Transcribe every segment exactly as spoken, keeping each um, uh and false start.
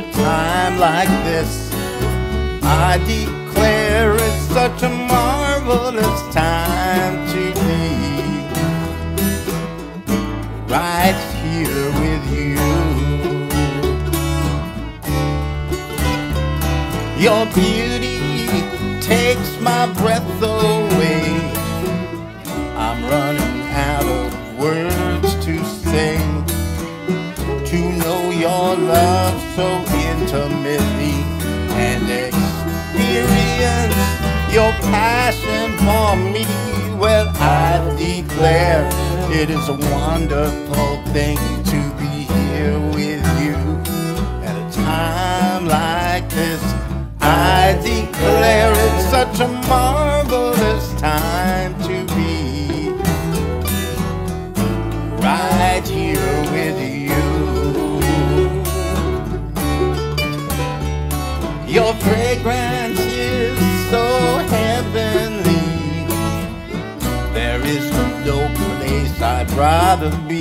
a time like this, I declare it's such a marvelous time to be right here with you. Your beauty takes my breath away. I'm running out of words to say, to know your love so intimately and experience your passion for me. Well, I declare it is a wonderful thing to be here with you at a time like this. I declare it's such a marvelous time to be right here with you. Your fragrance is so heavenly. There is no place I'd rather be,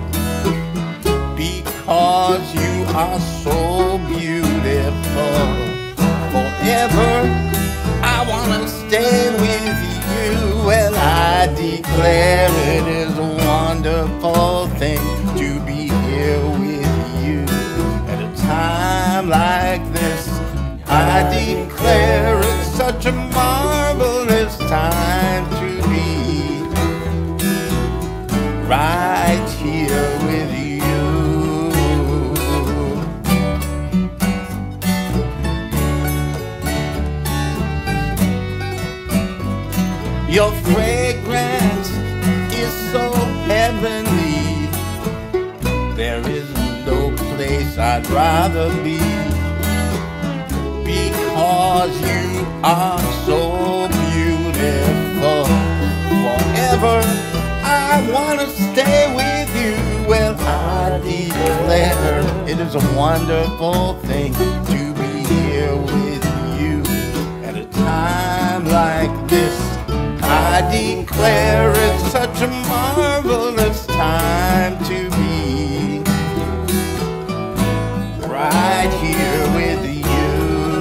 because you are so beautiful. Forever I wanna stay with you. Well, I declare it is a wonderful thing to be here with you at a time like this. I declare it's such a marvelous time to be right here with you. Your fragrance is so heavenly. There is no place I'd rather be, because you are so beautiful. Forever I wanna stay with you. Well, I declare it is a wonderful thing to be here with you at a time like this. I declare it's such a marvelous time to be right here with you.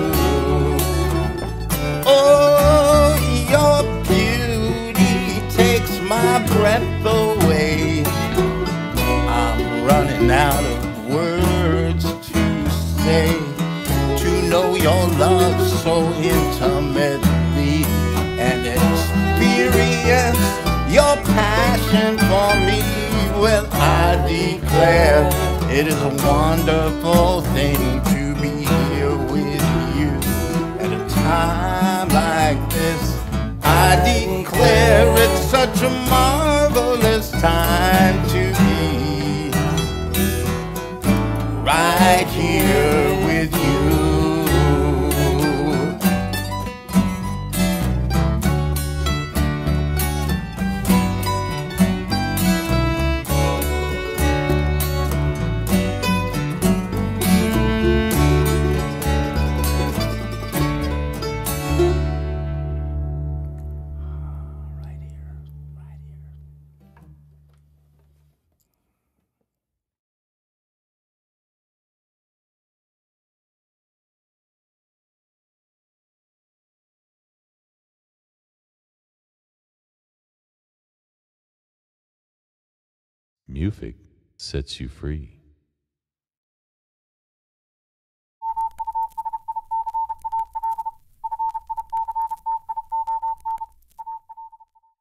Oh, your beauty takes my breath away. I'm running out of words to say, to know your love so intimately and experience your passion for me. Well, I declare it is a wonderful thing to be here with you at a time like this. I declare it's such a marvelous time to be right here with you. Music sets you free.